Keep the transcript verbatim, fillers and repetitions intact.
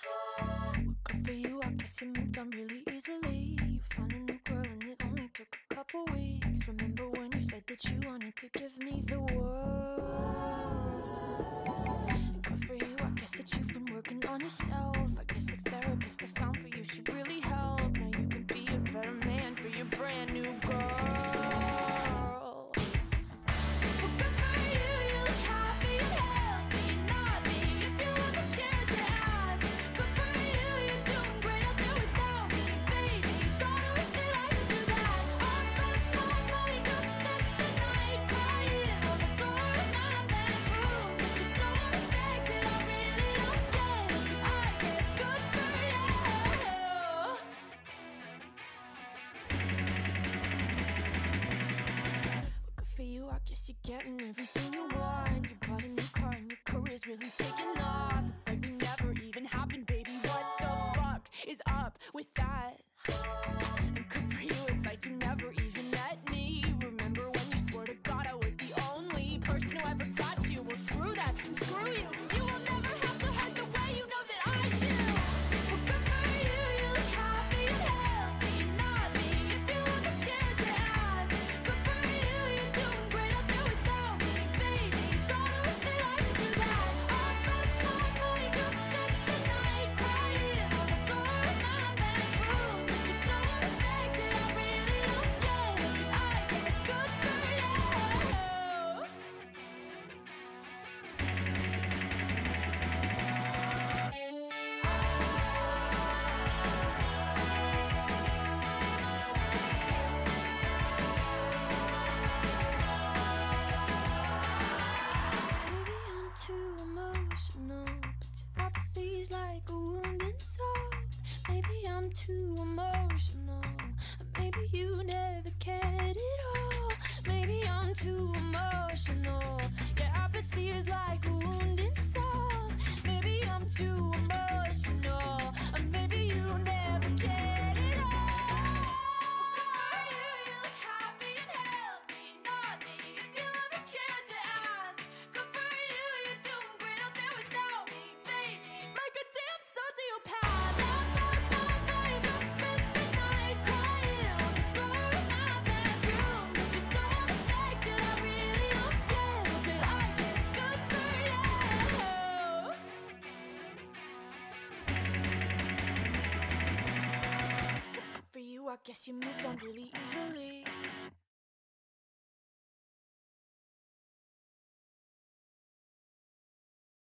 Well, good for you, I guess you moved on really easily. You found a new girl and it only took a couple weeks. Remember when you said that you wanted to give me the world? And good for you, I guess that you've been working on yourself. I guess the therapist I found for you should really help. Now you can be a better man for your brand new girl. For you, I guess you're getting everything you want. You bought a new car and your career's really taking off. It's like it never even happened, baby. What the fuck is up with that? And good for you, it's like you never even met me. Remember when you swore to God I was the only person who ever got you? Well, screw that, screw you. You will never have to hurt the way you know that I do. Well, good for you, you look happy and healthy. Not me, if you ever cared to ask. Good for you, you're doing great out there without me, baby. God, I wish that I could do that. All last night, night, I've spent the night crying on the floor of my bedroom. But you're so unaffected, I really don't get it. I guess good for you. Maybe I'm too emotional, but your apathy's like a wounded soul. Maybe I'm too emotional, or maybe you never cared at all. Maybe I'm too emotional, your apathy is like a wounded soul. Maybe I'm too emotional, or maybe you never cared at all. For you, you look happy and healthy, not me, if you ever cared to ask. Good for you, you're doing great out there without me, baby. Like a damn sociopath. That last night, I've spent the night crying on the floor of my bedroom. But you're so unaffected, I really don't get it. But I guess good for you. Good for you, I guess you moved on really easily.